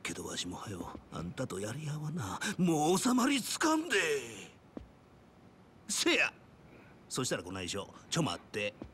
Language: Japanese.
けどわしもはよあんたとやり合わな。もう収まりつかんで。せや、そしたらこないしょちょ待って。